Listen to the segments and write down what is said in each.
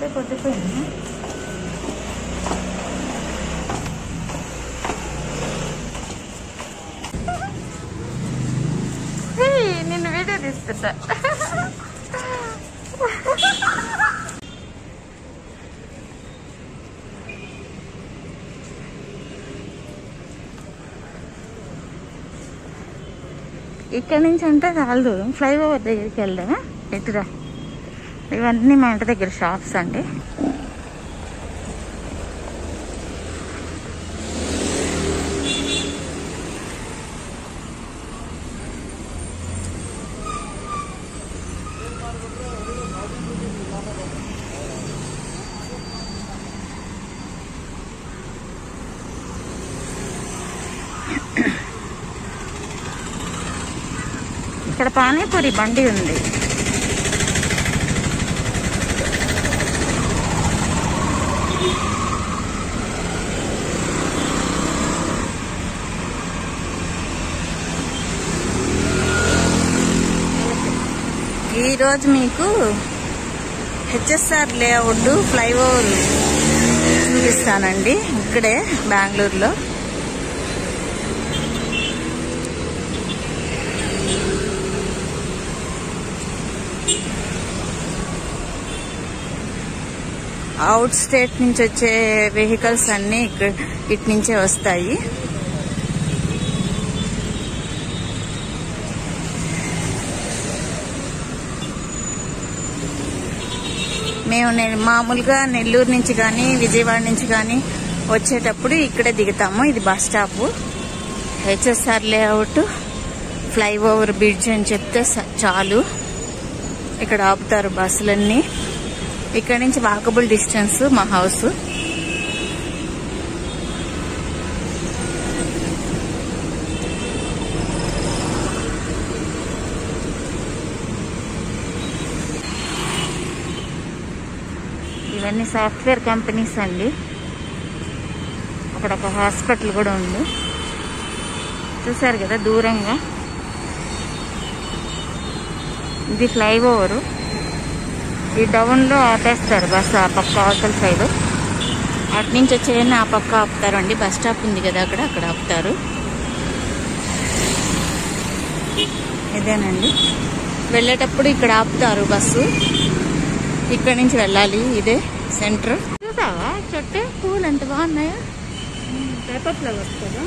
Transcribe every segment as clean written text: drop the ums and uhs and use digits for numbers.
పొద్దుపోయింది. నిన్ను వీడియో తీస్తుంటా. ఇక్కడ నుంచి అంటే చాలా దూరం. ఫ్లైఓవర్ దగ్గరికి వెళ్దామా? ఎటురా? ఇవన్నీ మా ఇంటి దగ్గర షాప్స్ అండి. ఇక్కడ పానీపూరి బండి ఉంది. ఈరోజు మీకు హెచ్ఎస్ఆర్ లేఅవుట్ ఫ్లైఓవర్ చూపిస్తానండి. ఇక్కడే బెంగళూరులో. అవుట్ స్టేట్ నుంచి వచ్చే వెహికల్స్ అన్నీ ఇటు నుంచే వస్తాయి. మేము మామూలుగా నెల్లూరు నుంచి కానీ విజయవాడ నుంచి కానీ వచ్చేటప్పుడు ఇక్కడే దిగుతాము. ఇది bus stop. HSR layout flyover bridge అని చెప్తే చాలు, ఇక్కడ ఆపుతారు బస్సులన్నీ. ఇక్కడ నుంచి వాకబుల్ డిస్టెన్స్ మా హౌస్. ఇవన్నీ సాఫ్ట్వేర్ కంపెనీస్ అండి. అక్కడ ఒక హాస్పిటల్ కూడా ఉంది, చూసారు కదా దూరంగా. ఇది ఫ్లైఓవరు. ఈ డౌన్ లో ఆపేస్తారు బస్సు. ఆ పక్క అవతల సైడ్ అటు నుంచి వచ్చేయని ఆ పక్క ఆపుతారండి. బస్ స్టాప్ ఉంది కదా అక్కడ ఆపుతారు. ఇదేనండి, వెళ్ళేటప్పుడు ఇక్కడ ఆపుతారు బస్సు. ఇక్కడ నుంచి వెళ్ళాలి. ఇదే సెంటర్. చూసావా చెట్టు పూలు ఎంత బాగున్నాయో. పేపర్ ఫ్లవర్స్ కదా,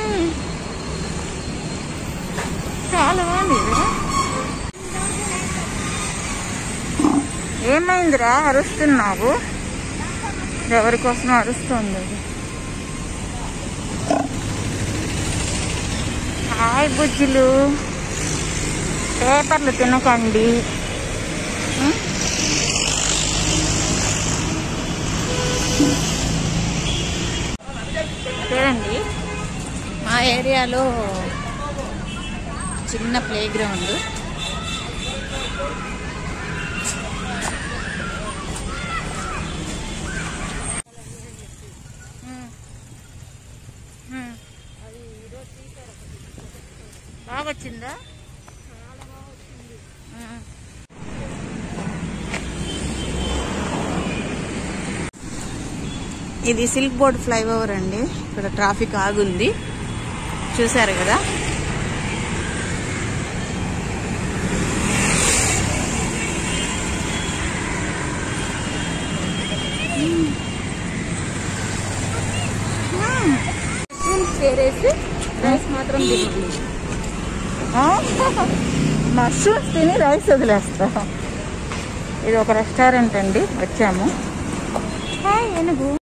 చాలా బాగుంది కదా. ఏమైందిరా అరుస్తున్నావు? ఎవరి కోసం అరుస్తుంది? హాయ్ బుజ్జులు, పేపర్లు తినకండి. చూడండి, మా ఏరియాలో చిన్న ప్లే గ్రౌండ్. బాగొచ్చిందా? ఇది సిల్క్ బోర్డ్ ఫ్లైఓవర్ అండి. ఇక్కడ ట్రాఫిక్ ఆగుంది, చూసారు కదా. చేరేసి రైస్ మాత్రం తినాలి. మష్రూమ్స్ తిని రైస్ వదిలేస్తా. ఇది ఒక రెస్టారెంట్ అండి, వచ్చాము. హాయ్ ఏనుగు.